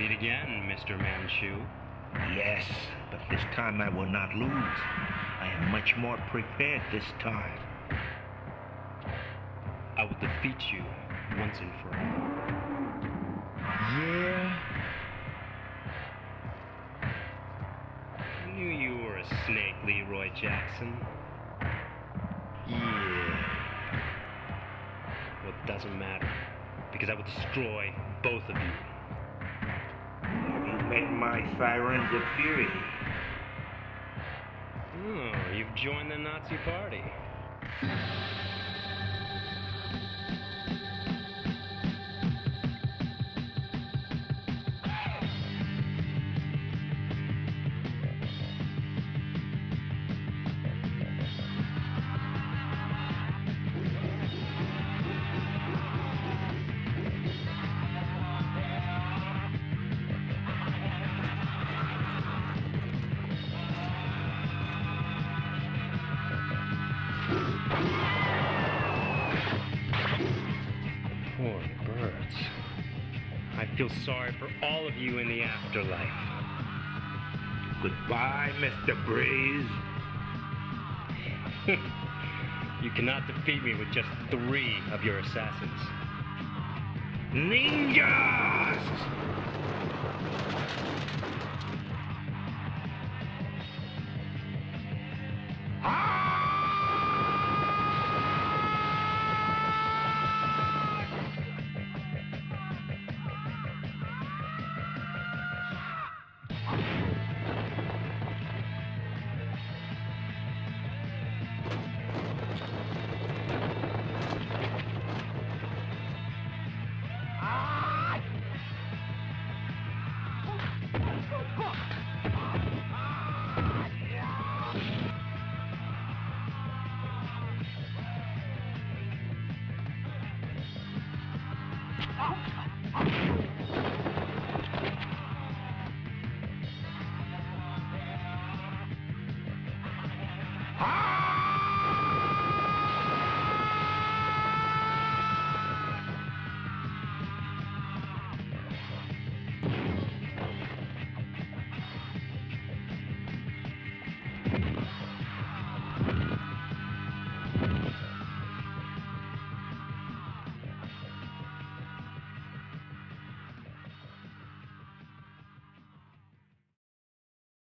meet again, Mr. Manchu. Yes, but this time I will not lose. I am much more prepared this time. I will defeat you once and for all. Yeah? I knew you were a snake, Leroy Jackson. Yeah. Well, it doesn't matter, because I will destroy both of you. Have you met my Sirens of Fury? Oh, you've joined the Nazi party. Poor birds. I feel sorry for all of you in the afterlife. Goodbye, Mr. Breeze. You cannot defeat me with just 3 of your assassins. Ninjas!